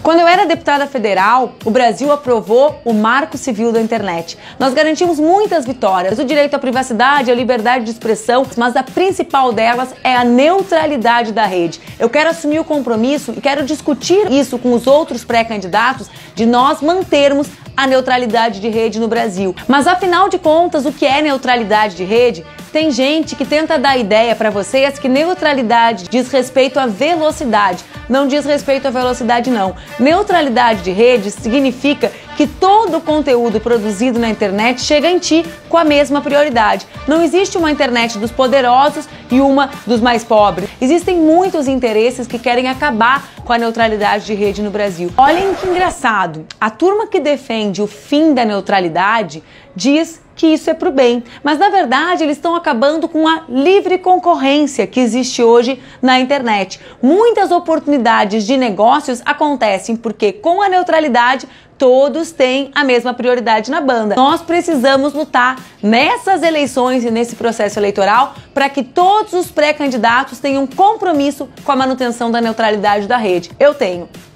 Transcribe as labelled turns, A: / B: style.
A: Quando eu era deputada federal, o Brasil aprovou o Marco Civil da Internet. Nós garantimos muitas vitórias, o direito à privacidade, a liberdade de expressão, mas a principal delas é a neutralidade da rede. Eu quero assumir o compromisso e quero discutir isso com os outros pré-candidatos de nós mantermos a neutralidade de rede no Brasil. Mas afinal de contas, o que é neutralidade de rede? Tem gente que tenta dar ideia para vocês que neutralidade diz respeito à velocidade. Não diz respeito à velocidade, não. Neutralidade de rede significa que todo o conteúdo produzido na internet chega em ti com a mesma prioridade. Não existe uma internet dos poderosos e uma dos mais pobres. Existem muitos interesses que querem acabar com a neutralidade de rede no Brasil. Olhem que engraçado. A turma que defende o fim da neutralidade diz que isso é pro bem, mas na verdade eles estão acabando com a livre concorrência que existe hoje na internet. Muitas oportunidades de negócios acontecem porque com a neutralidade todos têm a mesma prioridade na banda. Nós precisamos lutar nessas eleições e nesse processo eleitoral para que todos os pré-candidatos tenham compromisso com a manutenção da neutralidade da rede. Eu tenho.